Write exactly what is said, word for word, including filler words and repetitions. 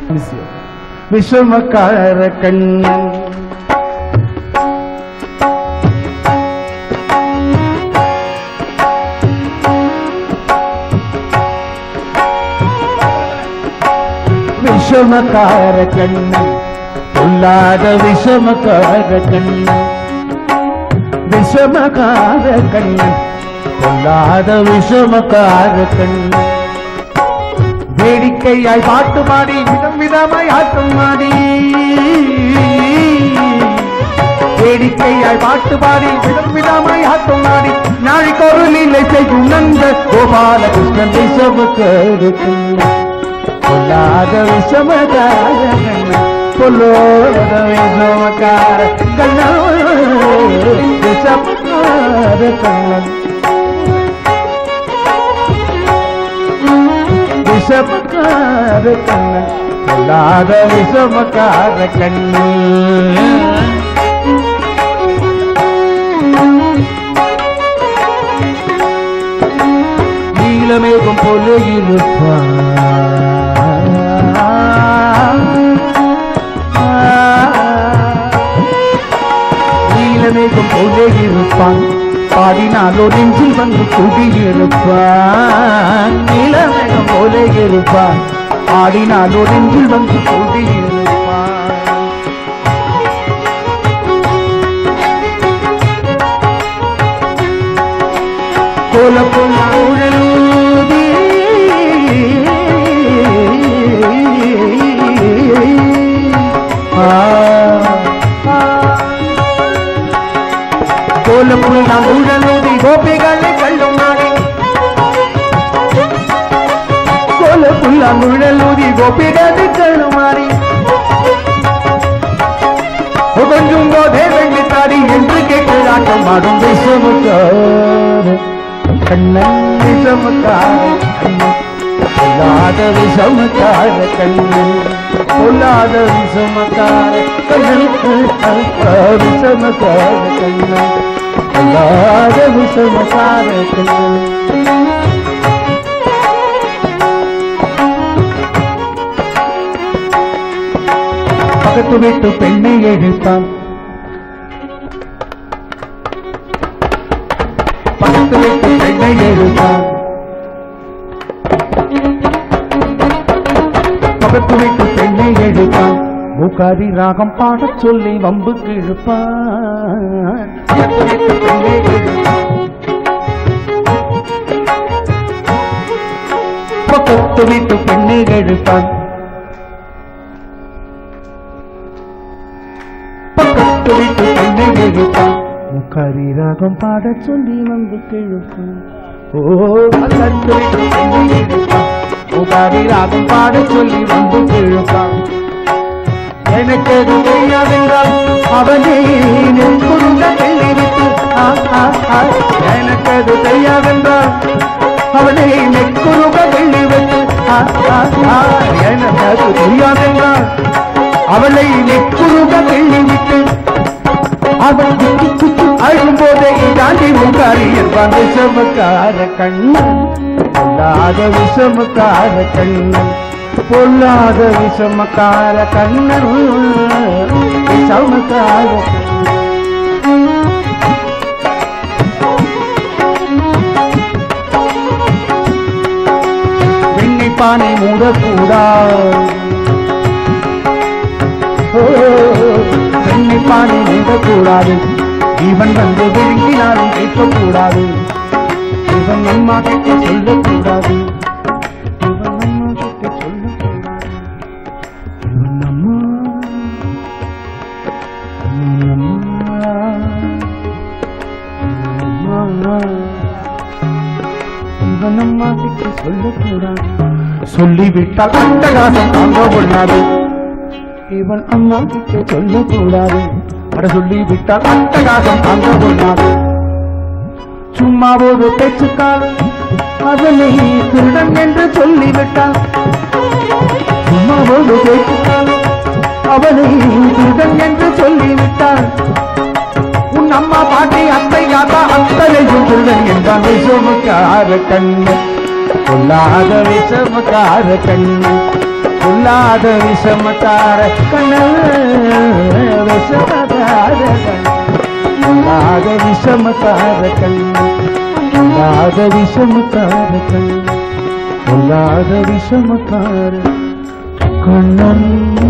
விஷமக்கார கண்ணன் விஷமக்கார கண்ணன் பொல்லாத விஷமக்கார கண்ணன் விஷமக்கார கண்ணன் பொல்லாத விஷமக்கார கண்ணன் வேடிக்கையாய் பாட்டு பாடி விதம் விதமாய் ஆட்டம் ஆடி வேடிக்கையாய் பாட்டு பாடி விதம் விதமாய் ஆட்டம் ஆடி நாளைக்கொரு லீலை செய்யும் நந்த கோபாலகிருஷ்ணன் விஷமக்கார கண்ணன் பொல்லாத விஷமக்கார கண்ணன் பொல்லாத விஷமக்கார கண்ணன் விஷமக்கார கண்ணன் விஷமக்கார கண்ணன் பொல்லாத விஷமக்கார கண்ணன் நீலமேகம் போல இருப்பான் நீலமேகம் போல இருப்பான் பாடினாலோ நெஞ்சில் வந்து குடியிருப்பான் நீலமேகம் போல இருப்பான் பாடினாலோ நெஞ்சில் வந்து குடியிருப்பான் கோல போல உழலூதி கோலப்புள்ள உழலூதி கோபிகளை கள்ளும் நாடி கோலப்புள்ள உழலூதி கோபிகளை கள்ளும் மாறி கொஞ்சம் போதே வெள்ளித்தாடி என்று கேட்டு ஆட்டம் ஆடும் விஷமக்கார கண்ணன் விஷமக்கார கண்ணன் பொல்லாத விஷமக்கார கண்ணன் பொல்லாத விஷமக்கார கண்ணன் விஷமக்கார கண்ணன் பொல்லாத விஷமக்கார கண்ணன் பக்கத்து வீட்டு பெண்ணை எடுத்தான் பக்கத்து வீட்டு பெண்ணை எடுத்தான் பக்கத்து வீட்டு பெண்ணை எடுத்தான் மூக்காரி ராகம் பாடச் சொல்லி வம்புக்கு இழுப்பான் பக்கத்து வீட்டு பெண்ணை எடுத்தான் பக்கத்து வீட்டு பெண்ணை எடுத்தான் பக்கத்து வீட்டு பெண்ணை எடுத்தான் மூக்காரி ராகம் பாடச் சொல்லி வம்புக்கு இழுப்பான் ஓ பக்கத்து வீட்டு பெண்ணை எடுத்தான் மூக்காரி ராகம் பாடச் சொல்லி வம்புக்கு இழுப்பான் எனக்கு அது தெரியாதென்றால் அவனே நெற்குருங்க வெள்ளி விட்டு எனக்கு அது தெரியாதென்றால் அவனை நெற்குருங்க வெள்ளி விட்டு எனக்கு அது தெரியாதென்றால் அவளை நெற்குருங்க வெள்ளி விட்டு அவள் குத்தி குத்தி அழும் போதே தாண்டி முகாரி என்பான் விஷமக்கார கண்ணன் பொல்லாத விஷமக்கார கண்ணன் பொல்லாத விஷமக்கார கண்ணன் விஷமக்கார வெண்ணை பானை மூடக்கூடாது வெண்ணை பானை மூடக்கூடாது இவன் வந்து விழுங்கினாலும் கேட்கக்கூடாது இவன் அம்மா கிட்ட சொல்லக்கூடாது இவன் அம்மா கிட்ட சொல்லக்கூடாது இவன் அம்மா இவன் அம்மா கிட்ட சொல்லக்கூடாது சொல்லிவிட்டால் அட்டகாசம் தாங்க கொள்ளாது இவன் அம்மா கிட்ட சொல்லக்கூடாது அட சொல்லிவிட்டால் அட்டகாசம் தாங்க கொள்ளாது சும்மா ஒரு பேச்சுக்கால் அவனை திருடன் என்று சொல்லிவிட்டான் சும்மா ஒரு பேச்சுக்கால் அவனை திருடன் என்று சொல்லிவிட்டான் உன் அம்மா பாட்டி அத்தை யாத்தா அத்தனையும் திருடன் என்றான் விஷமக்கார கண்ணன் பொல்லாத விஷமக்கார கண்ணன் சொல்லாத விஷமத்தார கண்ணன் விஷமத்தார சொல்லாத விஷமத்தார கண்ணன் சொல்லாத விஷமத்தார கண்ணன் சொல்லாத விஷமத்தார கண்ணன்